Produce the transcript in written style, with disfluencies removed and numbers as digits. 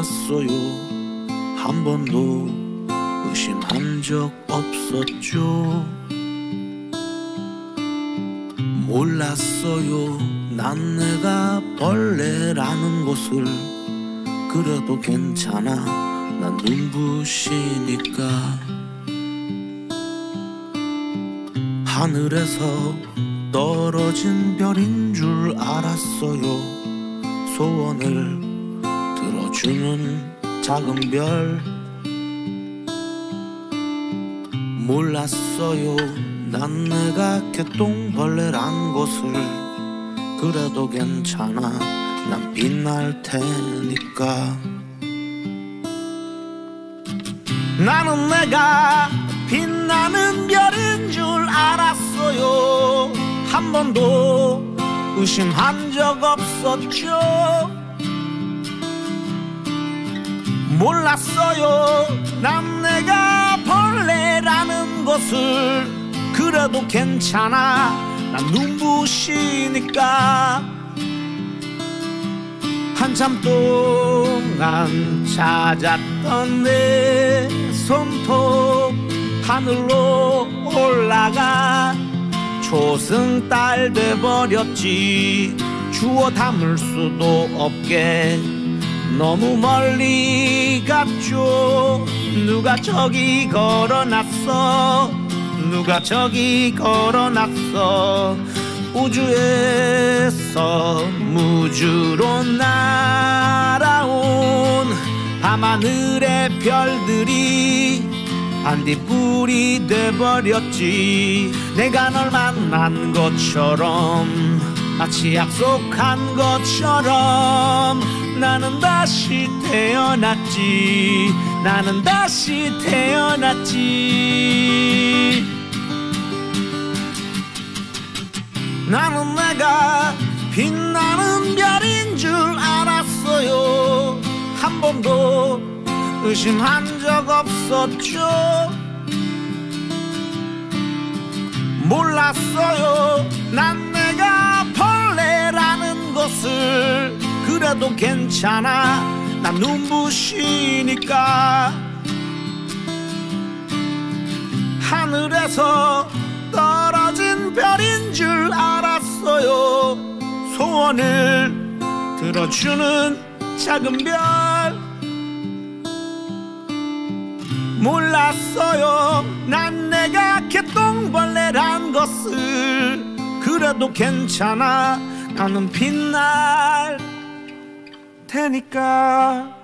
몰랐어요. 한 번도 의심한 적 없었죠. 몰랐어요. 난 내가 벌레라는 것을. 그래도 괜찮아, 난 눈부시니까. 하늘에서 떨어진 별인 줄 알았어요. 소원을 들어주는 작은 별. 몰랐어요. 난 내가 개똥벌레란 것을. 그래도 괜찮아, 난 빛날 테니까. 나는 내가 빛나는 별인 줄 알았어요. 한 번도 의심한 적 없었죠. 몰랐어요. 난 내가 벌레라는 것을. 그래도 괜찮아, 난 눈부시니까. 한참 동안 찾았던 내 손톱 하늘로 올라가 초승달 돼버렸지. 주워 담을 수도 없게 너무 멀리 갔죠. 누가 저기 걸어놨어. 누가 저기 걸어놨어. 우주에서 무주로 날아온 밤하늘의 별들이 반딧불이 돼버렸지. 내가 널 만난 것처럼, 마치 약속한 것처럼 나는 다시 태어났지. 나는 다시 태어났지. 나는 내가 빛나는 별인 줄 알았어요. 한 번도 의심한 적 없었죠. 몰랐어요. 난 내가 벌레라는 것을. 그래도 괜찮아, 난 눈부시니까. 하늘에서 떨어진 별인 줄 알았어요. 소원을 들어주는 작은 별. 몰랐어요. 난 내가 개똥벌레란 것을. 그래도 괜찮아, 나는 빛날 테니까.